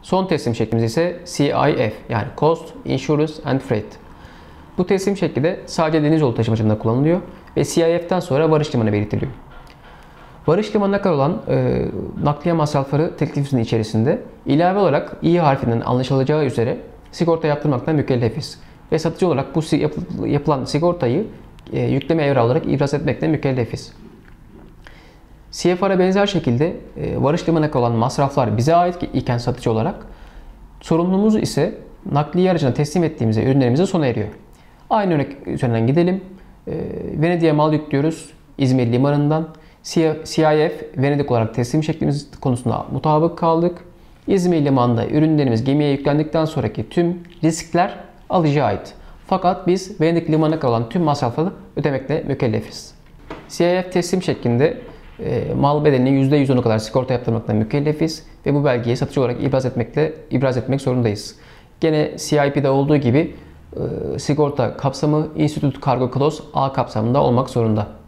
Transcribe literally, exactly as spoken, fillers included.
Son teslim şeklimiz ise C I F yani Cost, Insurance and Freight. Bu teslim şekli de sadece deniz yolu taşımacılığında kullanılıyor ve C I F'ten sonra varış limanı belirtiliyor. Varış limanına kadar olan e, nakliye masrafları teklifimizin içerisinde ilave olarak İ harfinden anlaşılacağı üzere sigorta yaptırmaktan mükellefiz. Ve satıcı olarak bu yapılan sigortayı e, yükleme evrağı olarak ibraz etmekle mükellefiz. C F R'a benzer şekilde e, varış limanına kadar olan masraflar bize ait iken satıcı olarak sorumluluğumuz ise nakliye aracına teslim ettiğimizde ürünlerimizin sona eriyor. Aynı örnek üzerinden gidelim. E, Venedik'e mal yüklüyoruz İzmir limanından. C I F Venedik olarak teslim şeklimiz konusunda mutabık kaldık. İzmir limanında ürünlerimiz gemiye yüklendikten sonraki tüm riskler alıcıya ait. Fakat biz Venedik limanına kalan tüm masrafları ödemekle mükellefiz. C I F teslim şeklinde e, mal bedelinin yüzde yüz onu kadar sigorta yaptırmakla mükellefiz ve bu belgeyi satıcı olarak ibraz etmekle ibraz etmek zorundayız. Gene C I P'de olduğu gibi e, sigorta kapsamı Institute Cargo Clause A kapsamında olmak zorunda.